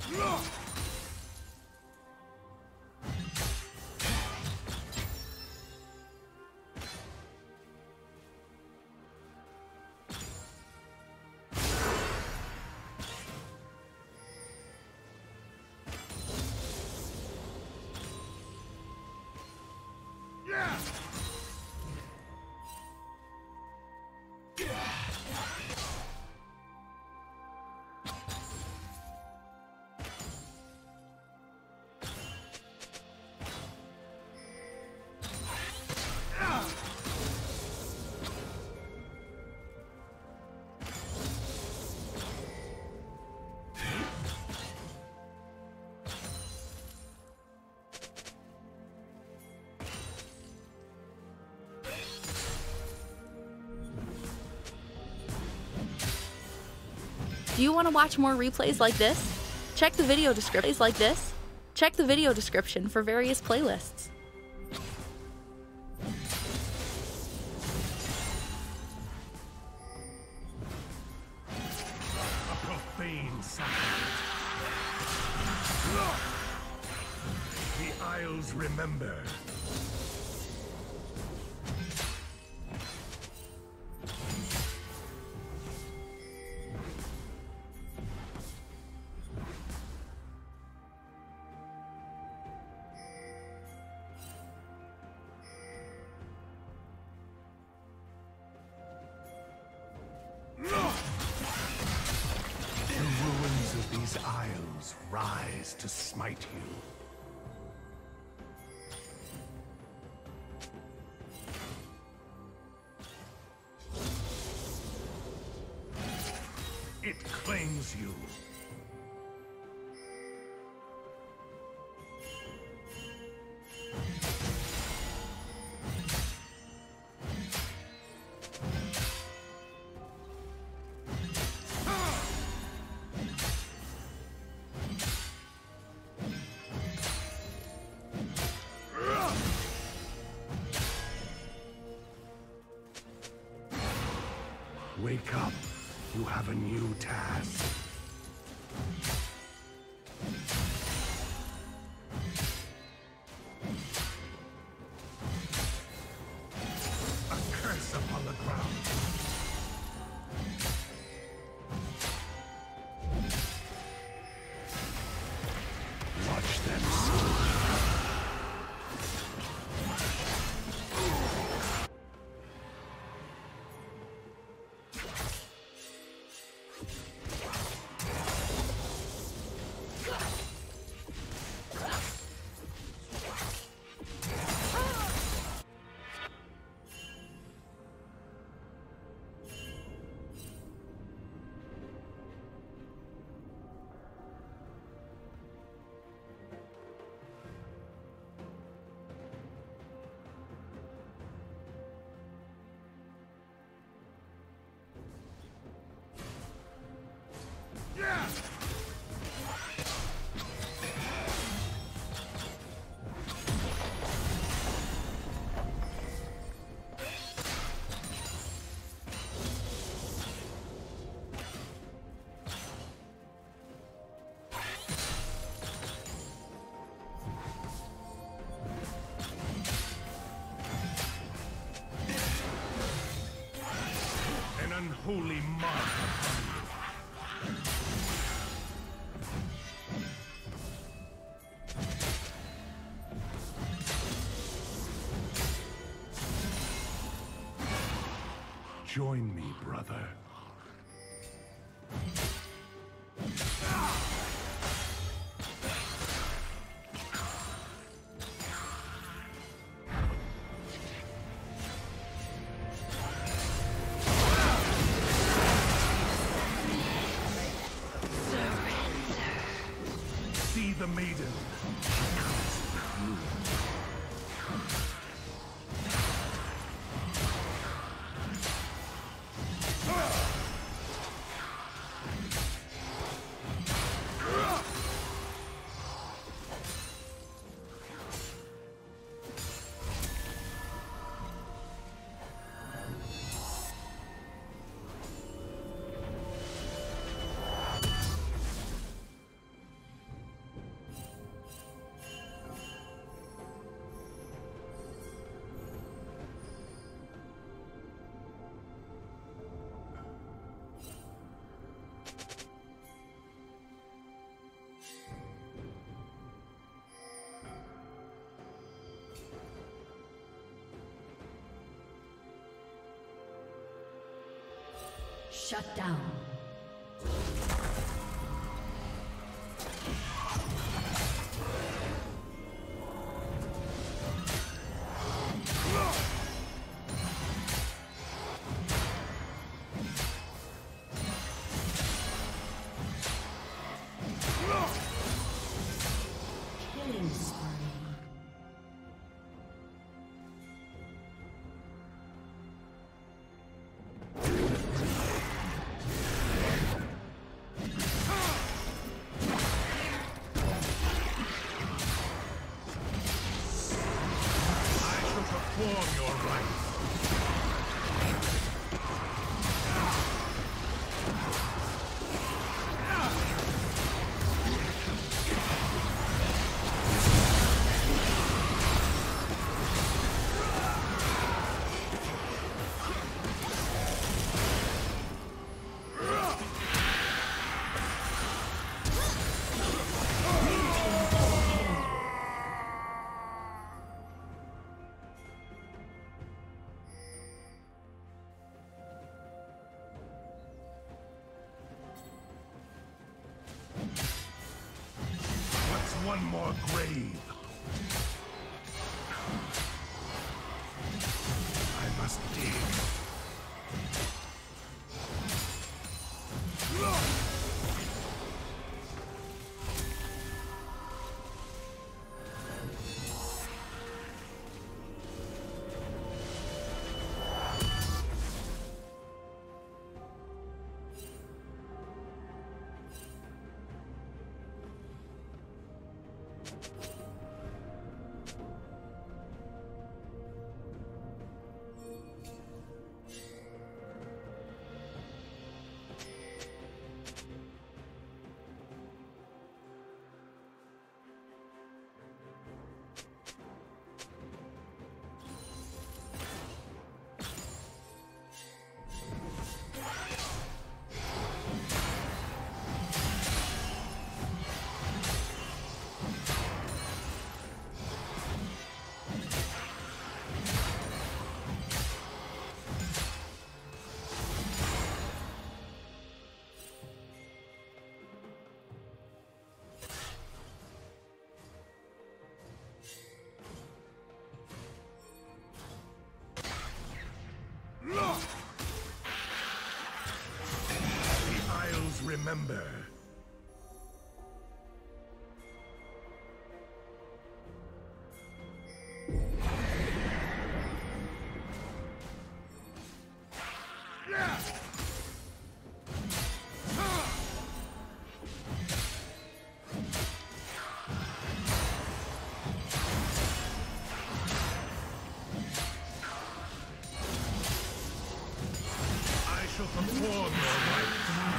Do you want to watch more replays like this? Check the video description for various playlists. A profane sacrament. The Isles remember. These isles rise to smite you. It claims you. Wake up. You have a new task. A curse upon the ground. Watch them soon. Unholy mark upon you. Join me, brother. See the maiden. Shut down. Killing spree. One more grave. I must dig. Remember. I shall perform your rites.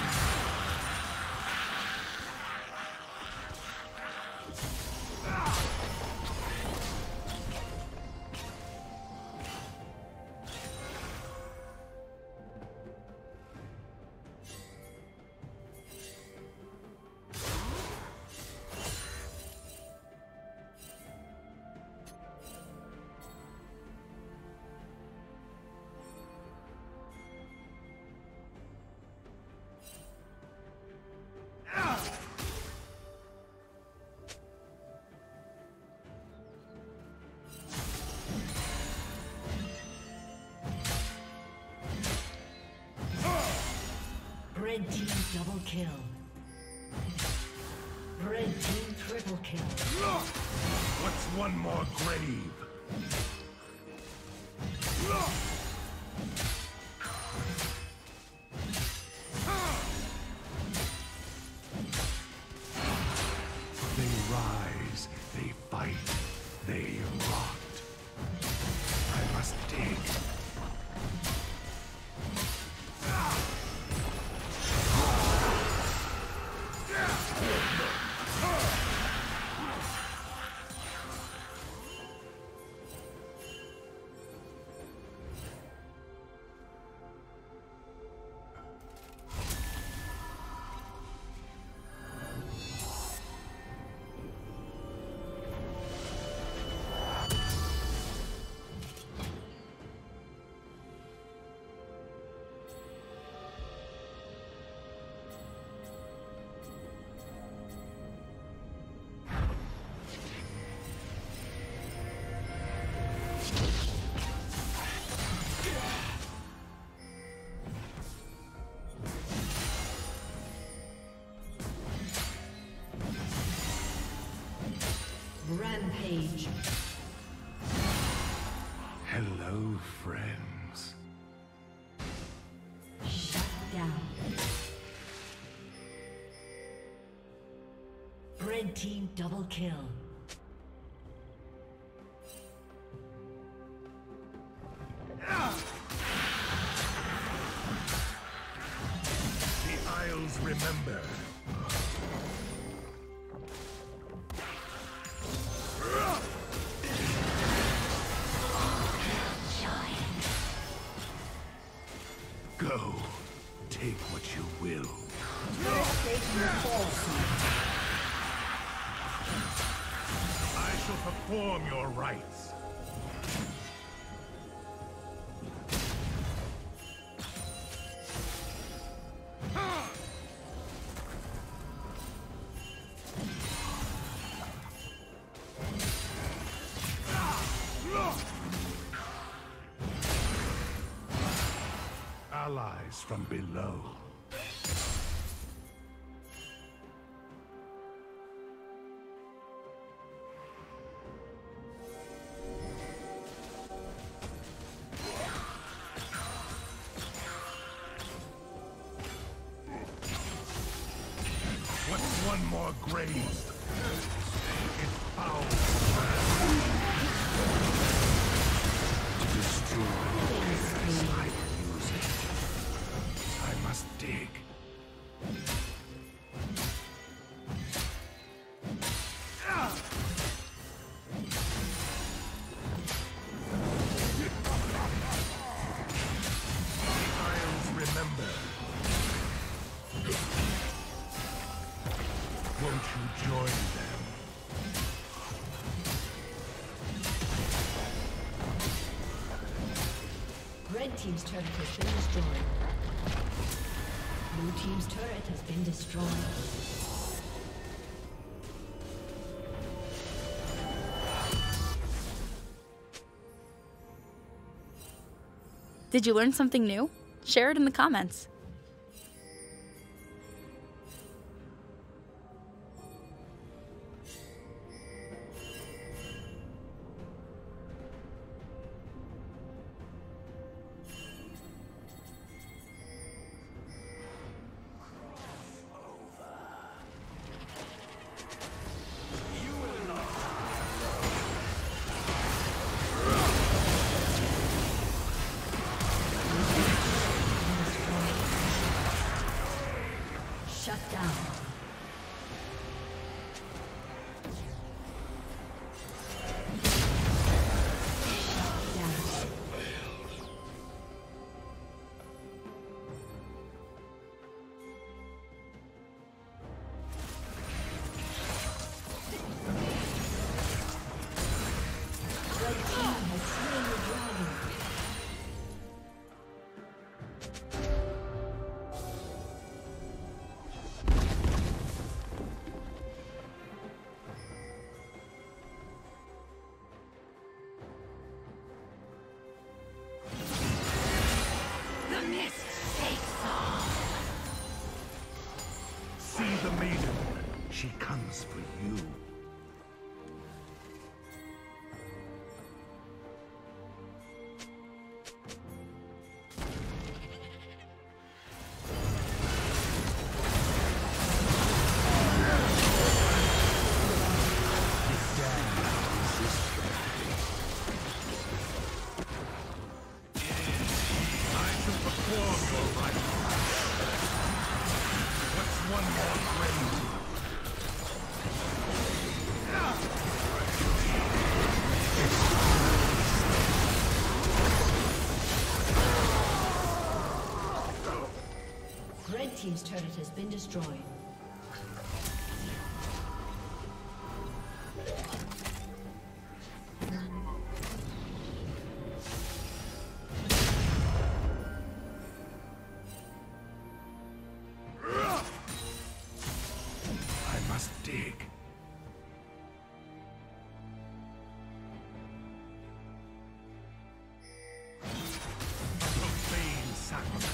Red team double kill. Red team triple kill. What's one more grave? They rise, they fight, they rot. I must dig. Rampage. Hello, friends. Shut down. Red team double kill. The Isles remember. Go. Take what you will. I shall perform your rites. Allies from below. What's one more grazed? It's foul. To destroy as I use it. I must dig. I'll remember. Won't you join them? Red team's turret has been destroyed. Blue team's turret has been destroyed. Did you learn something new? Share it in the comments. Shut down. See the maiden. She comes for you. Red team's turret has been destroyed. I must dig. Profane sacrament.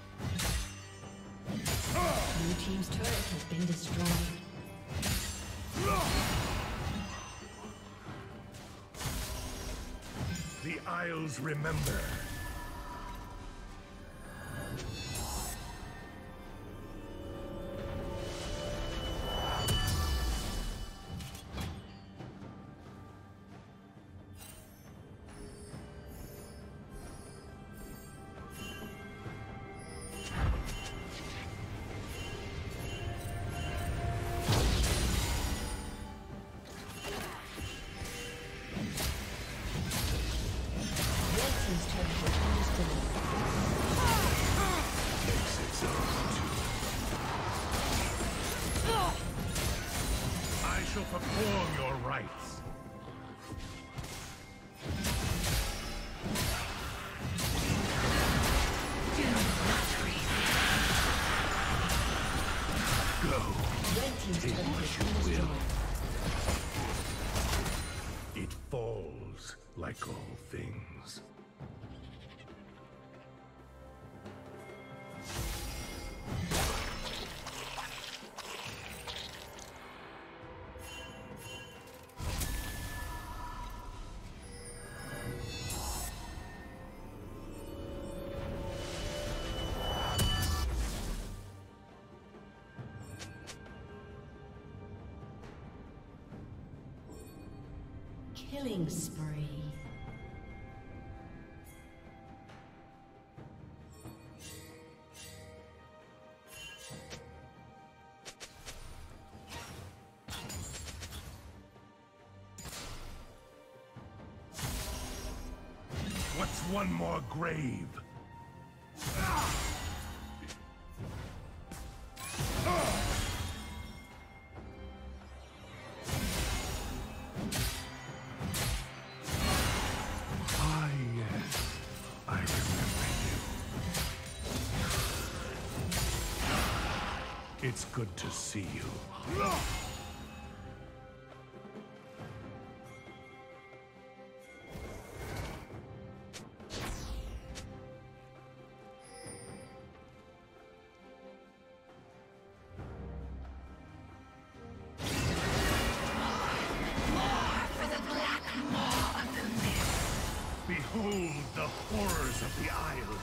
Blue team's turret has been destroyed. Isles remember. I shall perform your rites. Go. Take what you will. It falls like all things. Killing spree. What's one more grave? It's good to see you. Behold the horrors of the Isle.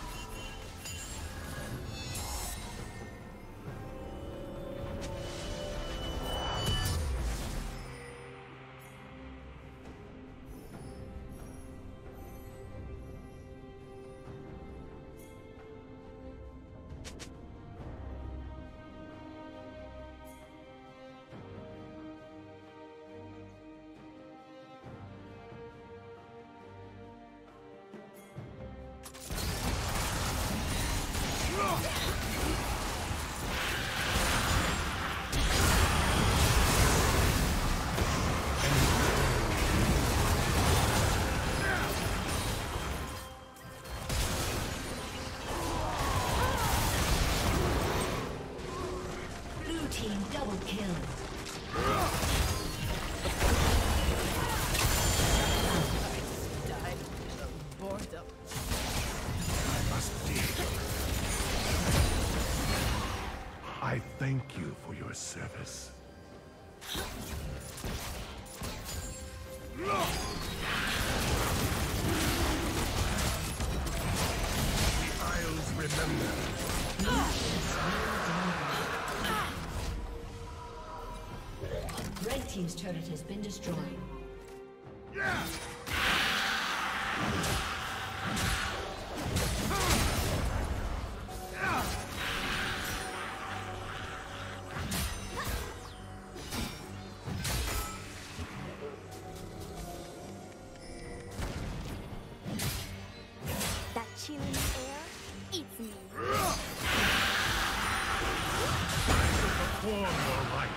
I thank you for your service. The Isles remember. Red team's turret has been destroyed. Yeah! That chilling air eats me. Perform your rites.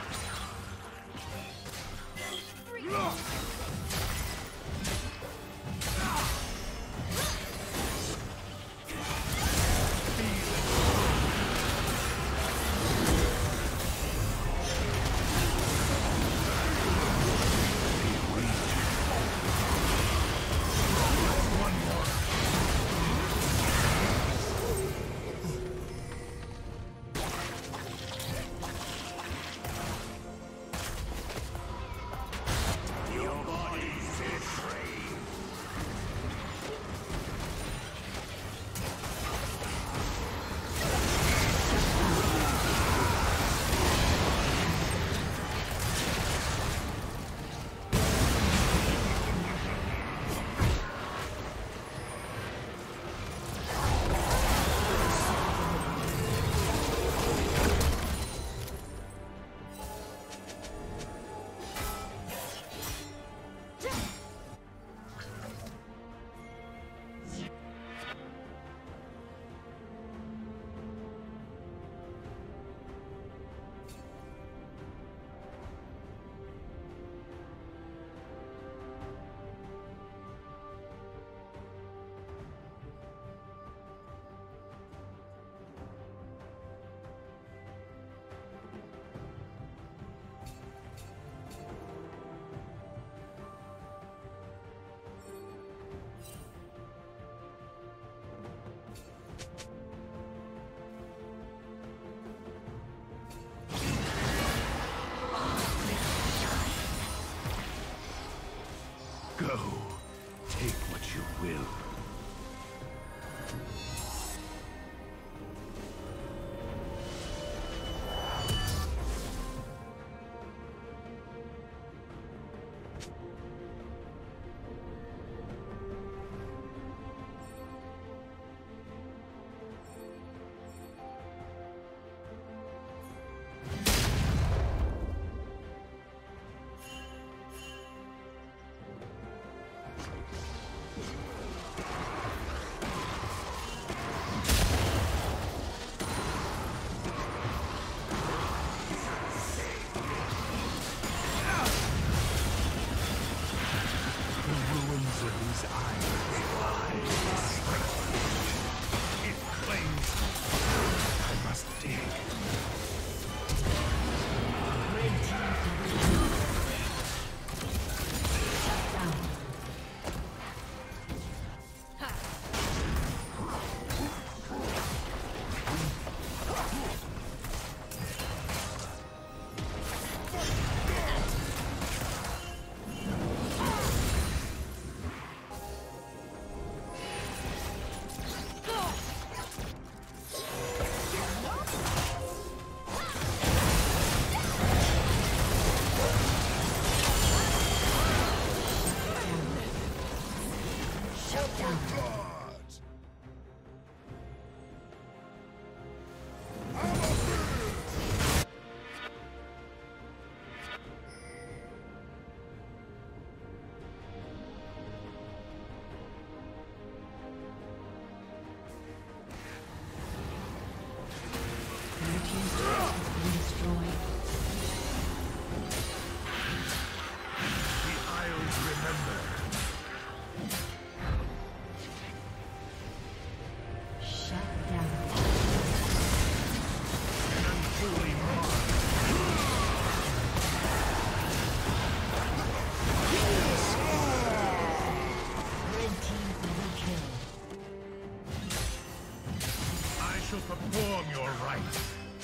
Perform your rites.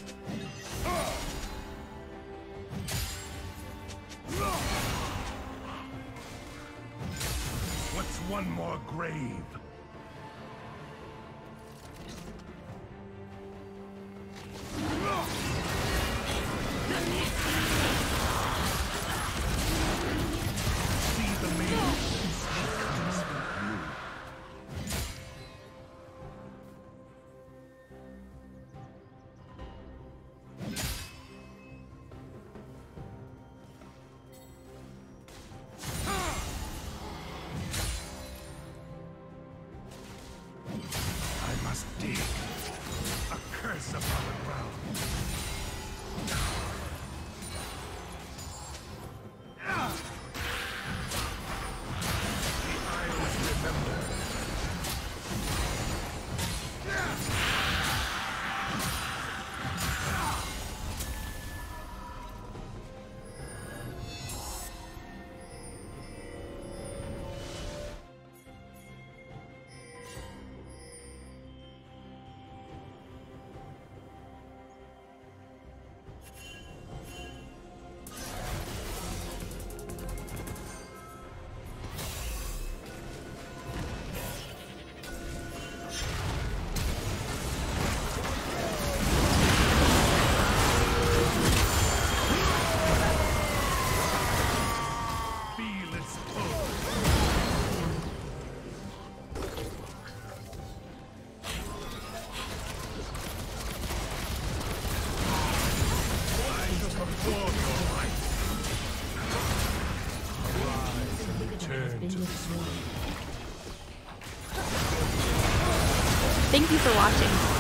What's one more grave? See the maiden. She comes for you. I must dig. A curse upon the ground. The Isles remember. Feel its pull. I shall perform your rites. Arise and return to the sword. Thank you for watching.